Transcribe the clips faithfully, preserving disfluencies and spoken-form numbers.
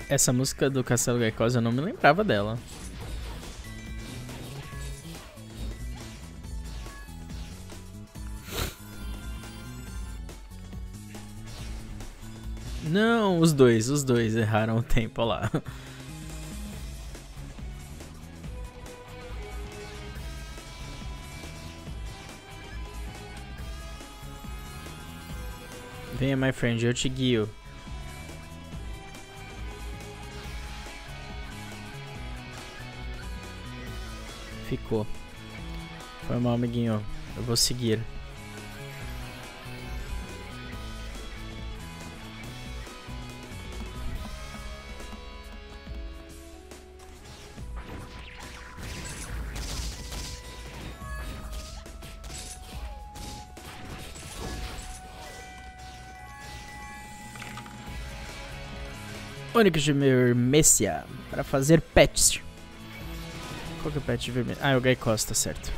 Essa música do Castelo Gaikosa eu não me lembrava dela. Não, os dois, os dois erraram o tempo lá. Venha, my friend, eu te guio. Ficou. Foi mal, amiguinho. Eu vou seguir. Onix de Mermecia para fazer pets. Qual que é o pet vermelho? Ah, é o Gaikos, tá certo.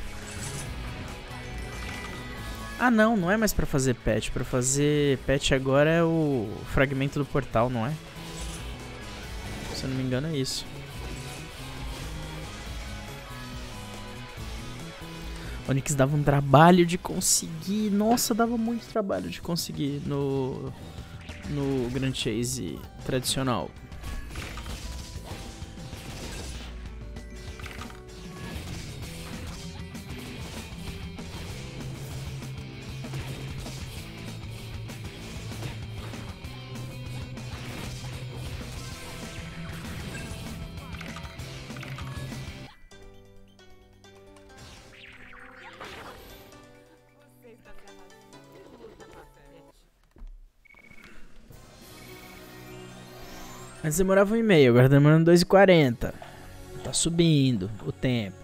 Ah, não, não é mais pra fazer pet. Pra fazer pet agora é o fragmento do portal, não é? Se eu não me engano é isso. Onix dava um trabalho de conseguir. Nossa, dava muito trabalho de conseguir no... no Grand Chase tradicional. Antes demorava um e meio, agora tá demorando dois e quarenta. Tá subindo o tempo.